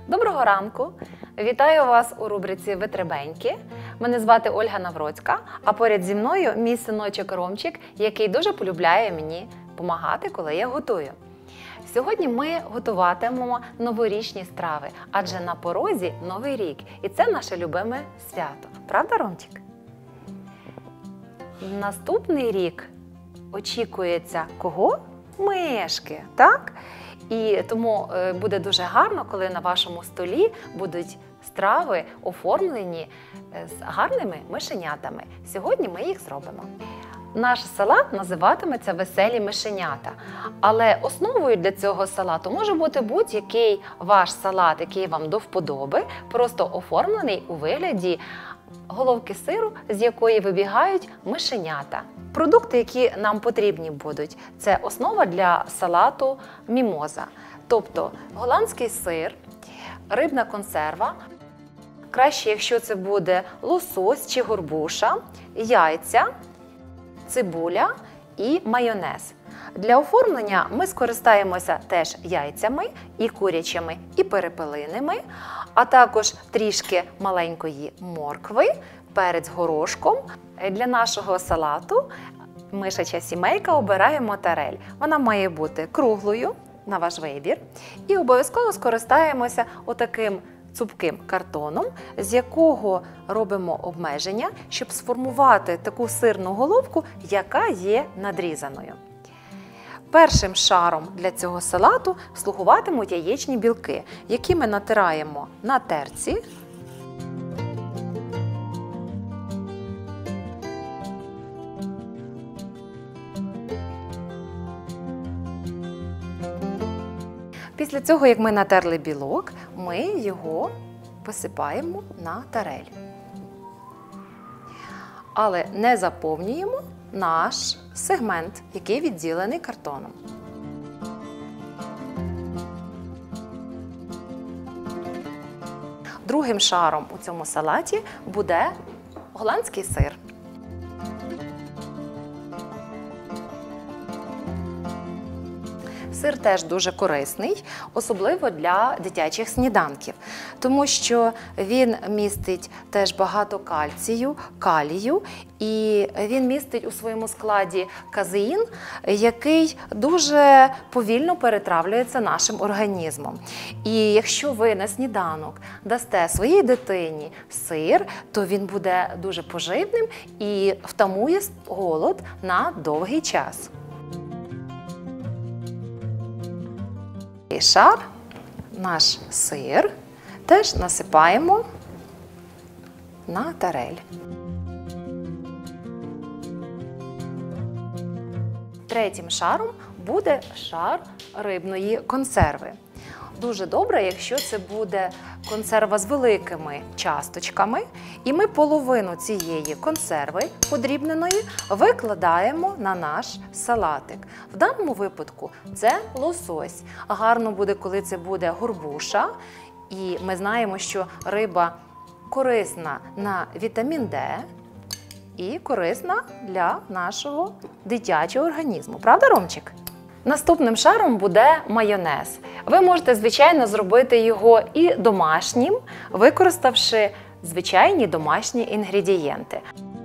Доброго ранку! Вітаю вас у рубриці «Витребеньки». Мене звати Ольга Навроцька, а поряд зі мною мій синочок Ромчик, який дуже полюбляє мені допомагати, коли я готую. Сьогодні ми готуватимемо новорічні страви, адже на порозі Новий рік. І це наше любиме свято. Правда, Ромчик? Наступний рік очікується кого? Мишки, так? І тому буде дуже гарно, коли на вашому столі будуть страви оформлені з гарними мишенятами. Сьогодні ми їх зробимо. Наш салат називатиметься «Веселі мишенята». Але основою для цього салату може бути будь-який ваш салат, який вам до вподоби, просто оформлений у вигляді головки сиру, з якої вибігають мишенята. Продукти, які нам потрібні будуть, це основа для салату мімоза. Тобто голландський сир, рибна консерва, краще, якщо це буде лосось чи горбуша, яйця, цибуля і майонез. Для оформлення ми скористаємося теж яйцями, і курячими, і перепелиними, а також трішки маленької моркви, перець горошком. Для нашого салату мишача сімейка обирає моцарель. Вона має бути круглою, на ваш вибір. І обов'язково скористаємося отаким цупким картоном, з якого робимо обмеження, щоб сформувати таку сирну головку, яка є надрізаною. Першим шаром для цього салату слугуватимуть яєчні білки, які ми натираємо на терці. Після цього, як ми натерли білок, ми його посипаємо на тарель. Але не заповнюємо наш сегмент, який відділений картоном. Другим шаром у цьому салаті буде голландський сир. Сир теж дуже корисний, особливо для дитячих сніданків, тому що він містить теж багато кальцію, калію, і він містить у своєму складі казеїн, який дуже повільно перетравлюється нашим організмом. І якщо ви на сніданок дасте своїй дитині сир, то він буде дуже поживним і втамує голод на довгий час. Шар, наш сир, теж насипаємо на тарель. Третім шаром буде шар рибної консерви. Дуже добре, якщо це буде консерва з великими часточками, і ми половину цієї консерви подрібненої викладаємо на наш салатик. В даному випадку це лосось. Гарно буде, коли це буде горбуша, і ми знаємо, що риба корисна на вітамін Д і корисна для нашого дитячого організму. Правда, Ромчик? Наступним шаром буде майонез. Ви можете, звичайно, зробити його і домашнім, використавши звичайні домашні інгредієнти.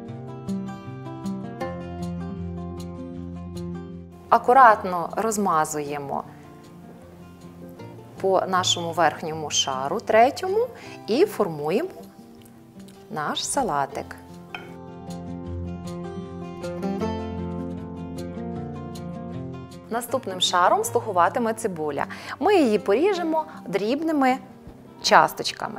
Акуратно розмазуємо по нашому верхньому шару, третьому, і формуємо наш салатик. Наступним шаром слугуватиме цибуля. Ми її поріжемо дрібними часточками.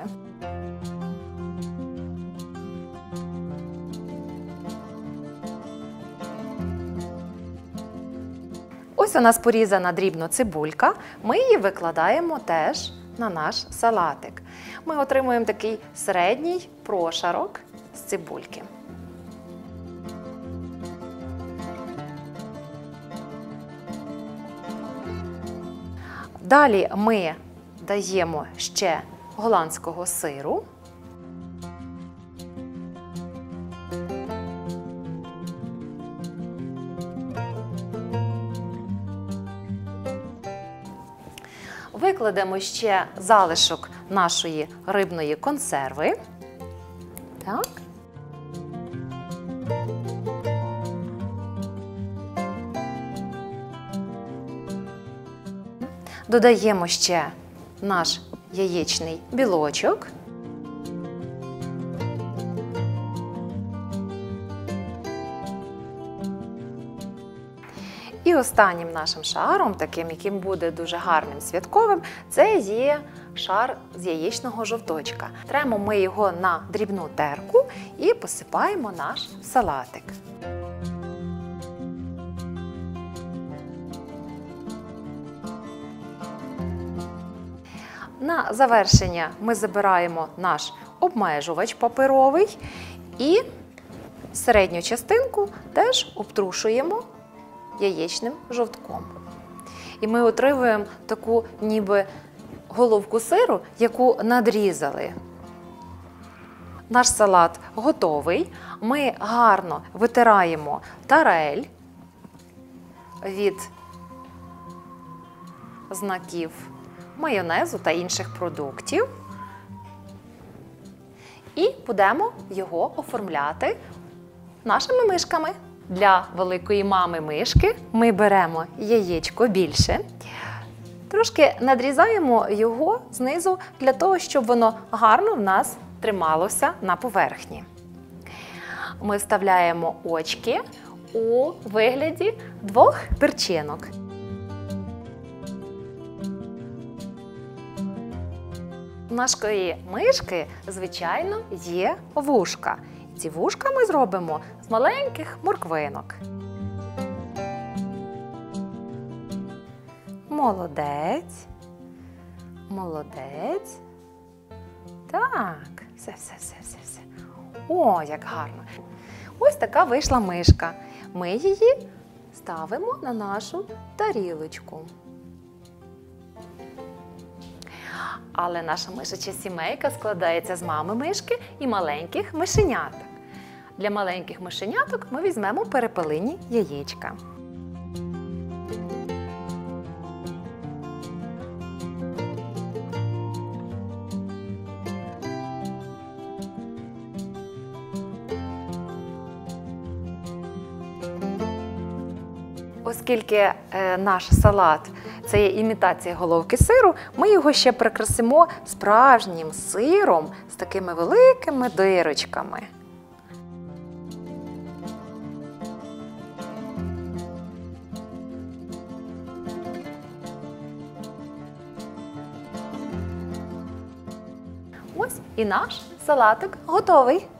Ось у нас порізана дрібно цибулька. Ми її викладаємо теж на наш салатик. Ми отримуємо такий середній прошарок з цибульки. Далі ми даємо ще голландського сиру. викладемо ще залишок нашої рибної консерви. Так. Додаємо ще наш яєчний білочок. І останнім нашим шаром, таким, яким буде дуже гарним святковим, це є шар з яєчного жовточка. Тремо ми його на дрібну терку і посипаємо наш салатик. На завершення ми забираємо наш обмежувач паперовий і середню частинку теж обтрушуємо яєчним жовтком. І ми отримуємо таку ніби головку сиру, яку надрізали. Наш салат готовий. Ми гарно витираємо тарель від знаків майонезу та інших продуктів. І будемо його оформляти нашими мишками. Для великої мами-мишки ми беремо яєчко більше, трошки надрізаємо його знизу для того, щоб воно гарно в нас трималося на поверхні. Ми вставляємо очки у вигляді 2 перчинок. У нашої мишки, звичайно, є вушка. Ці вушка ми зробимо з маленьких морквинок. Молодець. Молодець. Так, все. О, як гарно. Ось така вийшла мишка. Ми її ставимо на нашу тарілочку. Але наша мишача сімейка складається з мами-мишки і маленьких мишеняток. Для маленьких мишеняток ми візьмемо перепелині яєчка. Оскільки наш салат – це є імітація головки сиру, ми його ще прикрасимо справжнім сиром з такими великими дирочками. Ось і наш салатик готовий.